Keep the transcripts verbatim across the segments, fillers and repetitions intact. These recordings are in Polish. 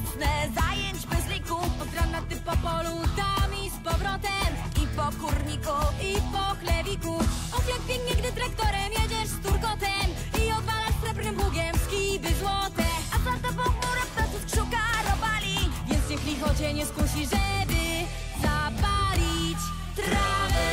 Nocne zajęć bez liku, od rana ty po polu, tam i z powrotem. I po kurniku, i po chlewiku. Och, jak pięknie, gdy traktorem jedziesz z turkotem i odwalasz srebrnym pługiem skiby złote. A za tobą chmura ptaców krzuka robali, więc niech licho cię nie skusi, żeby zapalić trawę.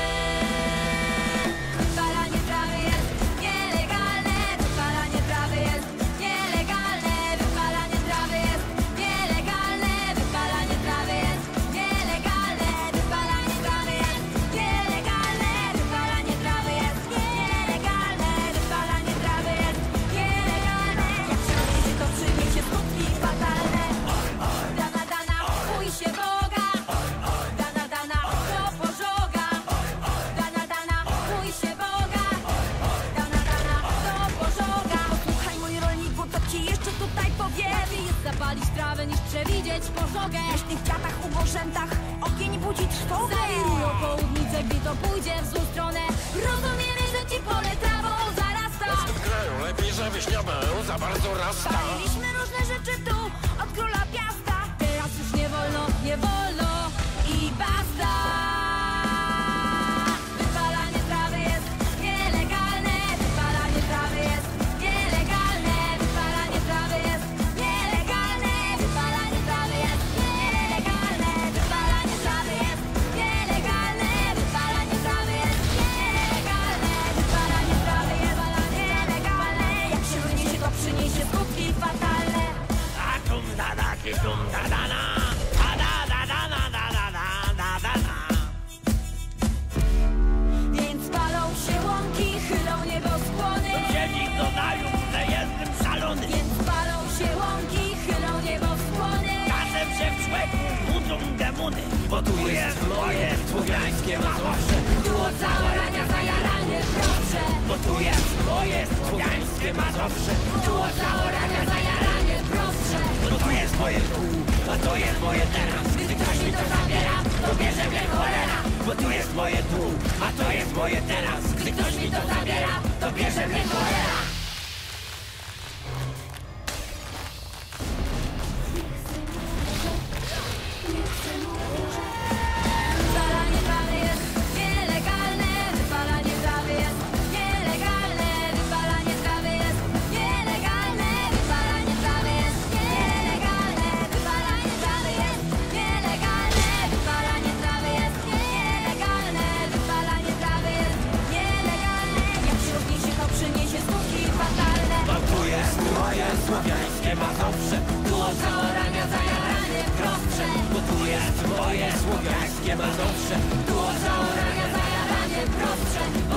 Wypalanie trawy jest nielegalne, wypalanie trawy jest nielegalne, wypalanie trawy jest nielegalne, wypalanie trawy jest nielegalne, wypalanie trawy jest nielegalne, wypalanie trawy jest nielegalne, wypalanie trawy jest nielegalne. Jak się robi, to przyniesie skutki fatalne. Dana, dana, bój się Boga. Dana, dana, to pożoga. Dana, dana, bój się Boga. Dana, dana, to pożoga. Posłuchaj, mój rolniku, to ci jeszcze tutaj powie. Lepiej jest zapalić trawę niż przewidzieć pożogę. W kwiatach, u bożętach ogień budzi trwogę. Zawirują południce, gdy to pójdzie w złą stronę. Rozumiemy, że ci pole trawą zarasta. W tym kraju lepiej, żebyś nie był za bardzo rasta. Paliliśmy różne rzeczy tu, od króla Piasta. Teraz już nie wolno, nie wolno i basta. Wypalanie trawy jest nielegalne, wypalanie trawy jest nielegalne, wypalanie trawy jest nielegalne, wypalanie trawy jest nielegalne, wypalanie trawy jest nielegalne, wypalanie trawy jest nielegalne, wypalanie trawy jest nielegalne. Jak się wyniesie, to przyniesie skutki fatalne. A tum da da ki tum da da na, a da da da na da da da da da na. Więc palą się łąki, chylą nieboskłony. Ziemi dodają, że jestem szalony. Więc palą się łąki, chylą nieboskłony. Czasem się w człowieku budzą demony, bo tu jest moje słowiańskie Mazowsze. Tu od zaorania zajaranie proszę. Bo tu jest moje słowiańskie Mazowsze. Tu od zaorania zajaranie proszę. Bo to jest moje tu, a to jest moje teraz. Gdy ktoś mi to zabiera, to bierze mnie cholera. Bo tu jest moje tu, a to jest moje teraz. Gdy ktoś mi to zabiera, to bierze mnie cholera. Wypalanie trawy jest nielegalne, wypalanie trawy jest nielegalne, wypalanie trawy jest nielegalne, wypalanie trawy jest nielegalne, wypalanie trawy jest nielegalne, wypalanie trawy jest nielegalne, wypalanie trawy jest nielegalne. Jak się rozniesie, to przyniesie skutki fatalne. Bo tu jest moje słowiańskie Mazowsze. Tu od zaorania zajaranie prostsze. Bo tu jest moje słowiańskie Mazowsze. Tu od zaorania zajaranie prostsze.